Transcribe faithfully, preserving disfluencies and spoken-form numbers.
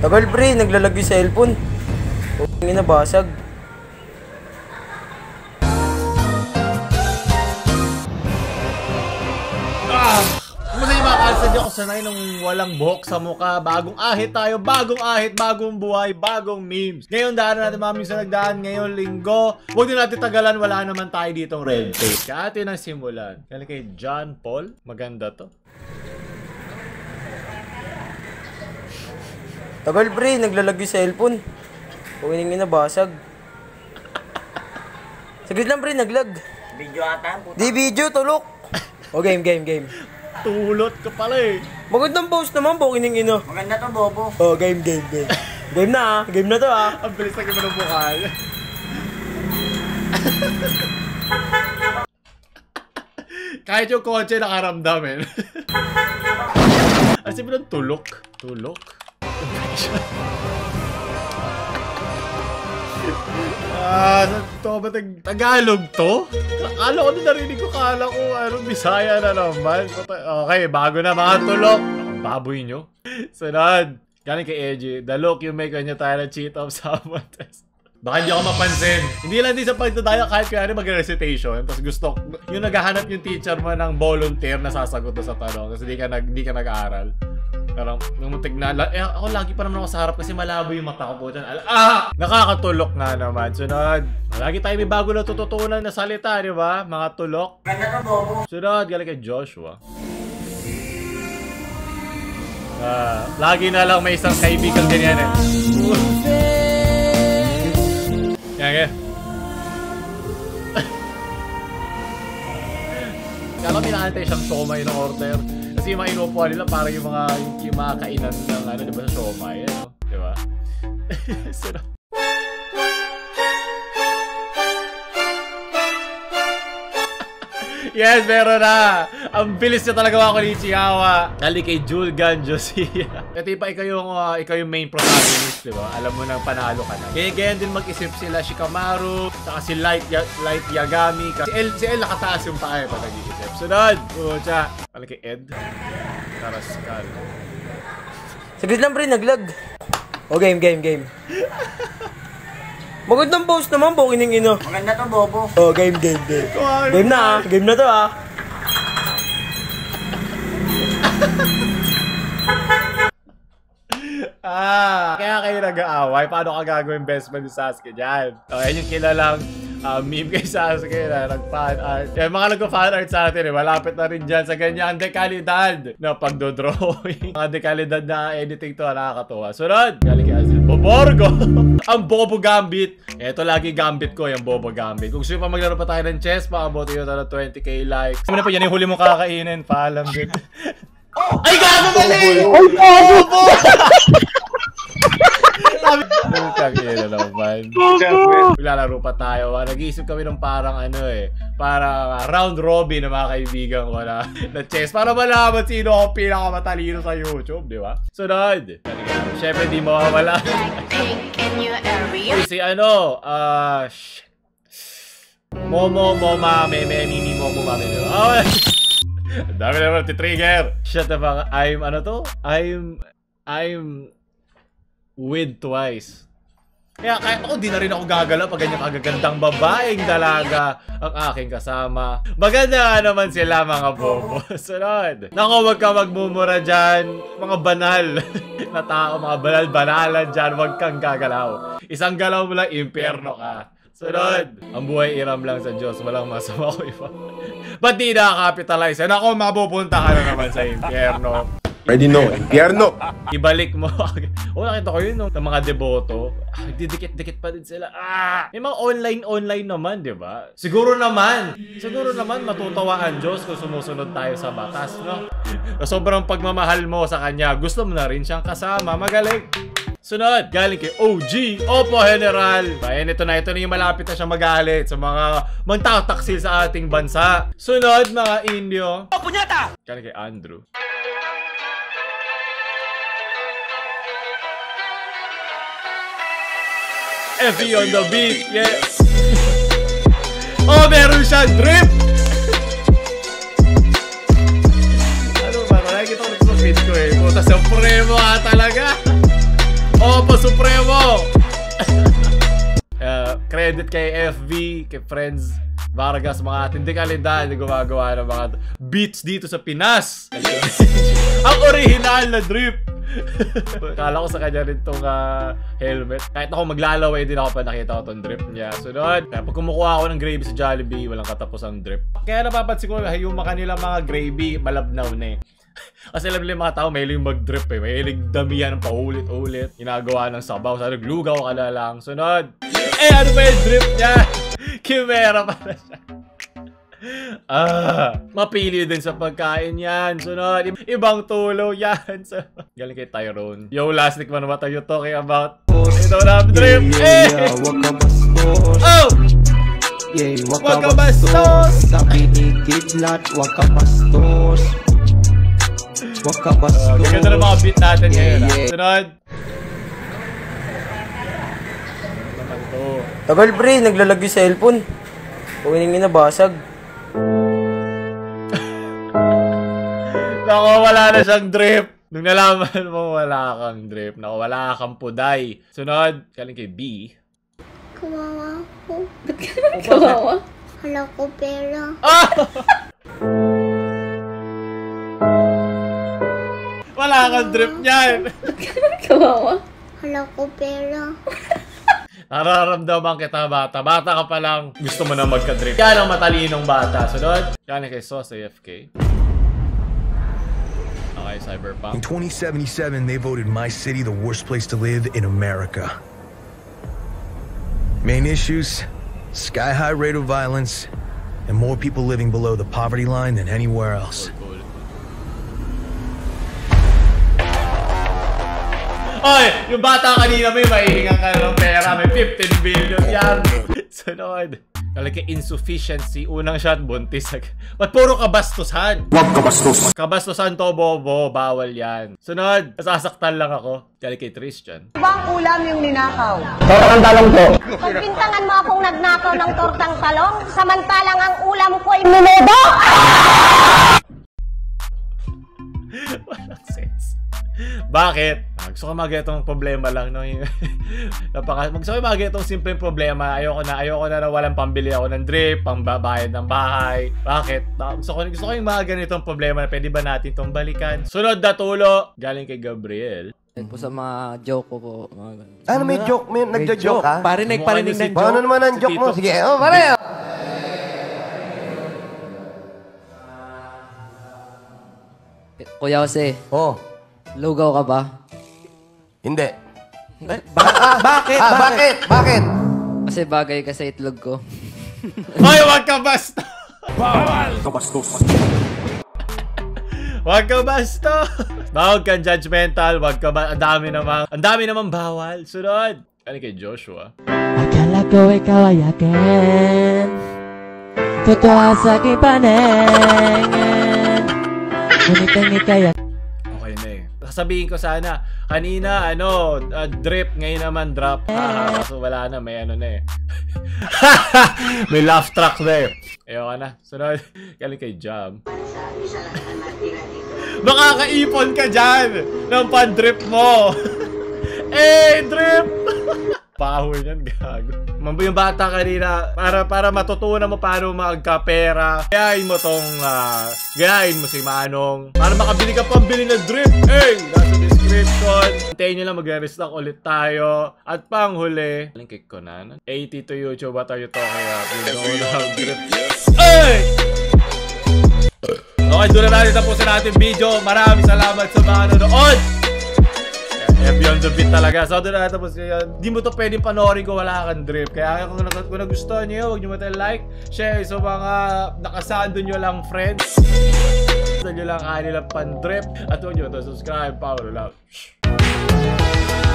Tagal pre, naglalag yung cellphone. Huwag na basag. Ah! Muna yung mga kalsa, di ako sanay nung walang buhok sa mukha. Bagong ahit tayo, bagong ahit, bagong buhay, bagong memes. Ngayon daan natin mga memes na nagdaan ngayong linggo. Huwag din natin tagalan, wala naman tayo ditong red tape. Kaya atin ang simulan. Kaya kay John Paul, maganda to. Tagal pre, naglalag yung cellphone. Huwag na basag. Saglit lang pre, naglag. Video ata, puta. Di video, tulok. O game, game, game. Tulot ka pala eh. Magandang post naman, bukining ino. Maganda to, bobo. Oh, game, game, game. Game na ah. Game na to ah. Ang bilis na gano'n ng bukal. Kahit yung kotse nakaramdam eh. Ang sabi ng tulok. Tulok? Ah, to ba tag Tagalog to? Akala ko na narinig ko, akala ko ano, Bisaya na naman. Okay, bago na mga tulok. Ang baboy nyo. Sunod. Galing kay Edgy. The look you make when you try to cheat off someone test. Baka hindi ako mapansin. Hindi lang din sa pagdadaya kahit kaya mag-recitation. Tapos gusto, yung naghahanap yung teacher mo ng volunteer na sasagot sa tanong. Kasi hindi ka, nag, hindi ka nag-aaral. Parang, numutig na, eh, ako lagi pa naman ako sa harap kasi malabo yung mata ko po dyan. Ah! Nakakatulok nga naman. Sunod. Lagi tayo may bago na tututunan na salita, di ba? Mga tulok. Maganda to, bobo. Sunod, galing kay Joshua. Ah, lagi na lang may isang kaibigan ganyan eh. Yan, yan. Kala may naantay siyang siomay ng order. Kasi yung mga inupuan nila para yung mga, yung, yung mga kainan ng ano, diba, sa siomay, ano? Diba? Sarap. Yes, meron na! Ang bilis niya talaga mga Konnichiwa. Dali kay Julgan Josiah. Ito pa ikaw yung, uh, ikaw yung main protagonist, di ba? Alam mo nang panalo ka na. Kaya ganyan din mag-isip sila Shikamaru, saka si Light, ya Light Yagami. Si El, si El nakataas yung paa pa nag-iisip. Sunod! Pucha! Dali kay Ed. Karaskal. Saglit lang pre, naglag. O game, game, game. Magandang post naman, bukining ino. Maganda to, bobo. Oh, game, game, game. Game na ah. Game na to ah. Ah, kaya kayo nag-aaway. Paano ka gagawin best friend ni Sasuke dyan? Okay, yung kilalang uh, meme kay Sasuke na nag-fan art. Yan, mga nag-fan art sa atin eh. Malapit na rin dyan sa ganyang dekalidad na pagdodrawing. Mga dekalidad na editing to, nakakatuwa. Sunod! Galing kay Azil. Boborgo! Ang Bobo Gambit. Ito lagi gambit ko, yung Bobo Gambit. Kung gusto nyo pa maglaro pa tayo ng chess, pakaboti nyo na twenty K likes. Kami na pa, yan yung huli mong kakainin. Paalam din. Ay, gago mali! Ay, gago! Kagina naman. Maglalaro pa tayo. Nag-iisip kami ng parang ano eh. Parang uh, round robin ng mga kaibigan ko na, na chess. Para malaman sino ako pinakamatalino sa YouTube, di ba? Sunod. Siyempre di mawawala. Uy, si ano? Ah, uh, Momo, Moma, Meme, Mimi, Momo, Mame. Oh, dami naman ti-trigger. Shut the fuck. I'm ano to? I'm I'm with twice. Kaya kahit ako di na rin ako gagalaw pag ganyan kagagandang babaeng dalaga ang aking kasama. Maganda naman sila mga bobo. Sunod. Naku, wag ka magmumura dyan. Mga banal na tao, mga banal-banalan dyan. Wag kang gagalaw. Isang galaw mo lang, impyerno ka. Sunod. Ang buhay iram lang sa Diyos. Walang masama ko iba. Ba't di na-capitalize? Naku, mapupunta ka na naman sa impyerno. Ready no, impyerno. Ibalik mo. O, nakita ko yun, no? Ng mga deboto. Ah, didikit-dikit pa din sila. Ah! May mga online-online naman, di ba? Siguro naman. Siguro naman matutuwa ang Diyos kung sumusunod tayo sa batas, no? Sobrang pagmamahal mo sa Kanya. Gusto mo na rin siyang kasama. Magaling. Sunod, galing kay O G, Opo General. Ayan, ito na, ito na yung malapit na siya magalit sa mga magtataksil sa ating bansa. Sunod, mga Indio. Opo nyata! Galing kay Andrew. F E on the beat, yes. Oh, meron siyang drip. Ano ba? Nakikita ko nito sa feed ko eh. Puta, supremo ka talaga. Opo Supremo! uh, credit kay F V, kay Friends Vargas, mga tindi kalidad na gumagawa ng mga beats dito sa Pinas. Ang original na drip. Kala ko sa kanya rin itong uh, helmet. Kahit ako maglalaway din ako pa nakita ko itong drip niya. Sunod, kaya pag kumukuha ako ng gravy sa Jollibee, walang katapusang drip. Kaya napapansin ko yung mga kanilang mga gravy, malabnaw na eh. Kasi alam nila yung mga tao, mahilig mag-drip eh. Mahilig damihan ng paulit-ulit. Ginagawa ng sabaw. Sa naglugaw ka na lang. Sunod. Eh, ano ba yung drip niya? Kimera para siya. Ah, mapili din sa pagkain yan. Sunod. Ibang tulo yan. So, galing kay Tyrone. Yo, Lastic man, what are you talking about? Ito na drip. Eh! Oh! Yeah, wag ka bastos! Sa pinikidlat, wag ka bastos. Wag ka bastos. Uh, ganda na mga beat natin ngayon. Yeah, yeah. Sunod. Naman to. Tagal pre, naglalag yung cellphone. Kung hindi nabasag. Nako, wala na siyang drip. Nung nalaman mo, wala kang drip. Nako, wala kang puday. Sunod. Galing kay B. Kawawa ko. Ba't ka naman kawawa? Hala ko pera. Ah! Wala kang drip niyan. Ba't ka naman kawawa? Hala ko pera. Nararamdaman kita, bata. Bata ka pa lang. Gusto mo na magka-drip. Yan ang matalinong bata. Sunod. Galing kay Sauce A F K. Okay, Cyberpunk. In twenty seventy-seven, they voted my city the worst place to live in America. Main issues, sky-high rate of violence, and more people living below the poverty line than anywhere else. Cool, cool. Oy, yung bata kanina may maihingan ka ng pera, may fifteen billion yan. Sunod. Talaga insufficiency, unang shot, buntis. Ba't puro kabastusan? Huwag kabastos. Kabastusan to, bobo, bawal yan. Sunod, nasasaktan lang ako. Kali kay Tristan. Ibang ulam yung ninakaw. Tortang talong po. Pagbintangan mo akong nagnakaw ng tortang talong, samantalang ang ulam ko ay menudo! Walang sense. Bakit? Gusto ko mag-etong problema lang, no? Napaka Gusto ko mag-etong simpleng problema. Ayoko na, ayoko na na walang pambili ako ng drip, pangbabayad ng bahay. Bakit? Gusto ko, gusto ko yung mga ganitong problema na pwede ba natin itong balikan? Sunod na tulo, galing kay Gabriel. Po sa mga joke ko po. Mga ganun. Ano, may joke? May nagjo-joke ka? Parinig, parinig ng joke. Paano naman ang joke mo? Sige, oh, pare! Kuya Jose, Oh, lugaw ka ba? hindi. Ah, bakit? Ah, bakit? Bakit? Kasi bagay ka sa itlog ko. Hoy, wag ka basta! Bawal kabastos. Wag ka basta! Bawag kang judgmental, wag ka ba... Ang dami namang... Ang dami namang bawal. Sunod! Galing kay Joshua. Akala ko ikaw ay akin, totoo sa aking paningin, ngunit ang ikay at... Okay na eh. Sasabihin ko sana, kanina ano, uh, drip, ngayon naman drop. Ah, kaso wala na, may ano na eh. May laugh track na eh. Ayoko na. Sunod, galing kay Jam. Makakaipon ka dyan ng pan-drip mo. Eh, drip! Pahoy yan, gago. Yung bata kanina, para para matutunan mo paano magkapera, gayahin mo tong, uh, gayahin mo si Manong. Para makabili ka pambili ng drip. Hey! Nasa description. Hintayin nyo lang, mag-restock ulit tayo. At panghuli, galing kay Conan. eighty to YouTube, what are you talking about? You don't have drip. Hey! Okay, doon na natin tapusin natin video. Maraming salamat sa mga nanonood. F beyond the beat talaga. So, doon na natin tapusin yun. Di mo to pwedeng panoorin ko wala kang drip. Kaya kung, kung nagustuhan nyo yun, huwag nyo matay like, share sa mga nakasando nyo lang friends. Sa nyo lang kanilang pan-drip. At huwag nyo to subscribe. Power love.